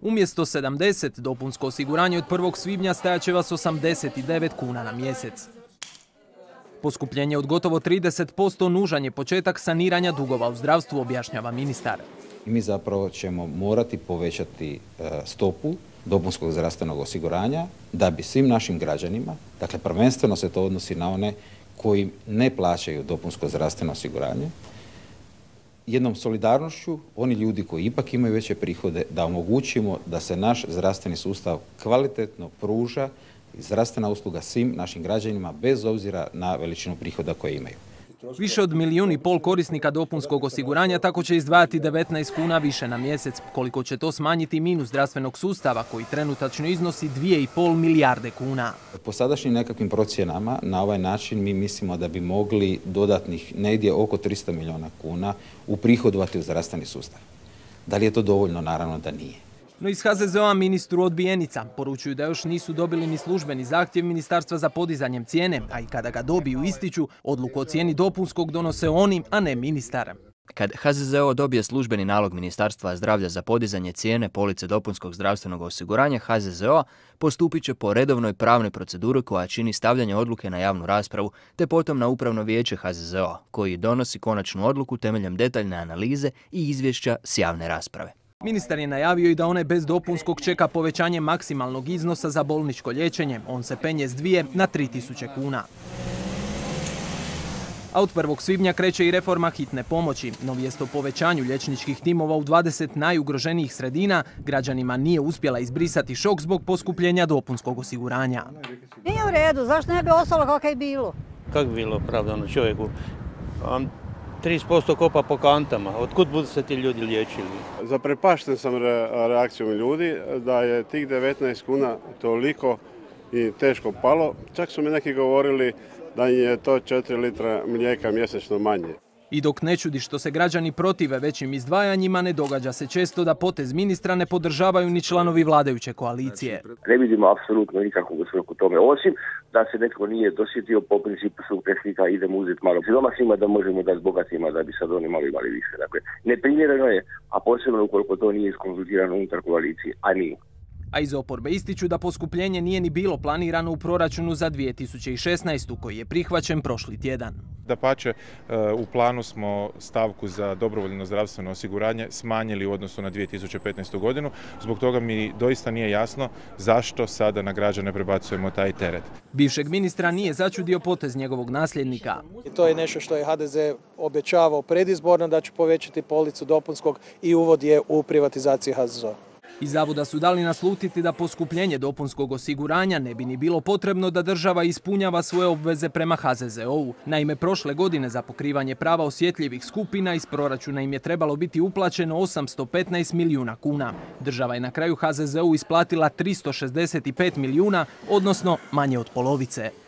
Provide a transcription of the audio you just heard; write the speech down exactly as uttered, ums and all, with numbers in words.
Umjesto sedamdeset, dopunsko osiguranje od prvog svibnja stajaće vas osamdeset devet kuna na mjesec. Poskupljenje od gotovo trideset posto nužan je početak saniranja dugova u zdravstvu, objašnjava ministar. Mi zapravo ćemo morati povećati stopu dopunskog zdravstvenog osiguranja da bi svim našim građanima, dakle prvenstveno se to odnosi na one koji ne plaćaju dopunsko zdravstveno osiguranje, jednom solidarnošću, oni ljudi koji ipak imaju veće prihode, da omogućimo da se naš zdravstveni sustav kvalitetno pruža i zdravstvena usluga svim našim građanima bez obzira na veličinu prihoda koje imaju. Više od milijun i pol korisnika dopunskog osiguranja tako će izdvajati devetnaest kuna više na mjesec, koliko će to smanjiti minus zdravstvenog sustava koji trenutačno iznosi dvije i pol milijarde kuna. Po sadašnjim nekakvim procjenama na ovaj način mi mislimo da bi mogli dodatnih negdje oko tristo milijuna kuna uprihodovati u zdravstveni sustav. Da li je to dovoljno? Naravno da nije. No iz H Z Z O-a ministru odbijenica. Poručuju da još nisu dobili ni službeni zahtjev ministarstva za podizanjem cijene, a i kada ga dobiju ističu, odluku o cijeni dopunskog donose oni, a ne ministar. Kad H Z Z O dobije službeni nalog Ministarstva zdravlja za podizanje cijene police dopunskog zdravstvenog osiguranja, H Z Z O postupit će po redovnoj pravnoj proceduri koja čini stavljanje odluke na javnu raspravu, te potom na upravno vijeće H Z Z O, koji donosi konačnu odluku temeljem detaljne analize i izvješća s javne rasprave. Ministar je najavio i da onaj bez dopunskog čeka povećanje maksimalnog iznosa za bolničko liječenje. On se penje s dvije na tri tisuće kuna. A od prvog svibnja kreće i reforma hitne pomoći. No vijest o povećanju liječničkih timova u dvadeset najugroženijih sredina građanima nije uspjela izbrisati šok zbog poskupljenja dopunskog osiguranja. Nije u redu, zašto ne bi ostalo kako je bilo? Kako bi bilo opravdano čovjeku? trideset posto kopa po kantama. Otkud budu se ti ljudi liječili? Zaprepašten sam reakcijom ljudi da je tih devetnaest kuna toliko i teško palo. Čak su mi neki govorili da je to četiri litre mlijeka mjesečno manje. I dok ne čudi što se građani protive većim izdvajanjima, ne događa se često da potez ministra ne podržavaju ni članovi vladajuće koalicije. Ne vidimo apsolutno nikakvog svrhu tome, osim da se netko nije dosjetio po principu sukcesnika, idemo uzeti malo siromašnima da možemo dati bogatima da bi sad oni malo imali više. Dakle, neprimjereno je, a posebno ukoliko to nije iskonzultirano unutar koalicije, a nije. A iz oporbe ističu da poskupljenje nije ni bilo planirano u proračunu za dvije tisuće šesnaestu. koji je prihvaćen prošli tjedan. Dapače, u planu smo stavku za dobrovoljno zdravstveno osiguranje smanjili u odnosu na dvije tisuće petnaestu. godinu. Zbog toga mi doista nije jasno zašto sada na građane prebacujemo taj teret. Bivšeg ministra nije začudio potez njegovog nasljednika. To je nešto što je H D Z obećavao predizborno, da će povećati policu dopunskog i uvod je u privatizaciji H Z Z O. Iz zavoda su dali naslutiti da poskupljenje dopunskog osiguranja ne bi ni bilo potrebno da država ispunjava svoje obveze prema H Z Z O-u. Naime, prošle godine za pokrivanje prava osjetljivih skupina iz proračuna im je trebalo biti uplaćeno osamsto petnaest milijuna kuna. Država je na kraju H Z Z O-u isplatila tristo šezdeset pet milijuna, odnosno manje od polovice.